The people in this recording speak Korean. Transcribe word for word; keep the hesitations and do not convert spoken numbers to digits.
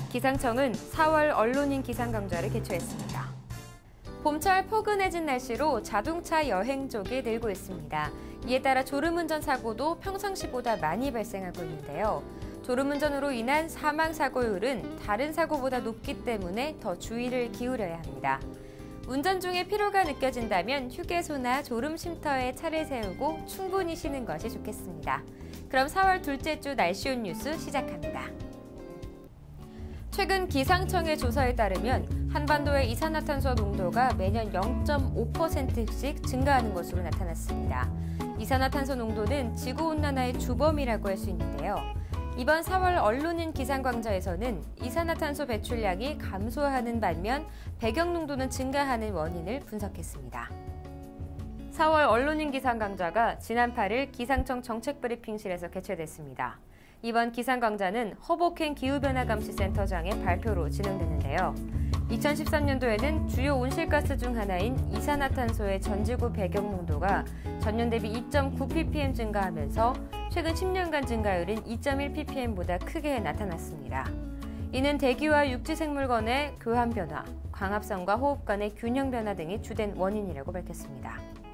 기상청은 사월 언론인 기상강좌를 개최했습니다. 봄철 포근해진 날씨로 자동차 여행족이 늘고 있습니다. 이에 따라 졸음운전 사고도 평상시보다 많이 발생하고 있는데요. 졸음운전으로 인한 사망사고율은 다른 사고보다 높기 때문에 더 주의를 기울여야 합니다. 운전 중에 피로가 느껴진다면 휴게소나 졸음 쉼터에 차를 세우고 충분히 쉬는 것이 좋겠습니다. 그럼 사월 둘째 주 날씨온 뉴스 시작합니다. 최근 기상청의 조사에 따르면 한반도의 이산화탄소 농도가 매년 영 점 오 퍼센트씩 증가하는 것으로 나타났습니다. 이산화탄소 농도는 지구온난화의 주범이라고 할 수 있는데요. 이번 사월 언론인 기상강좌에서는 이산화탄소 배출량이 감소하는 반면 배경 농도는 증가하는 원인을 분석했습니다. 사월 언론인 기상강좌가 지난 팔 일 기상청 정책브리핑실에서 개최됐습니다. 이번 기상강좌는 허복행 기후변화감시센터장의 발표로 진행됐는데요. 이천십삼 년도에는 주요 온실가스 중 하나인 이산화탄소의 전지구 배경 농도가 전년 대비 이 점 구 ppm 증가하면서 최근 십 년간 증가율인 이 점 일 ppm보다 크게 나타났습니다. 이는 대기와 육지생물 간의 교환 변화, 광합성과 호흡 간의 균형 변화 등이 주된 원인이라고 밝혔습니다.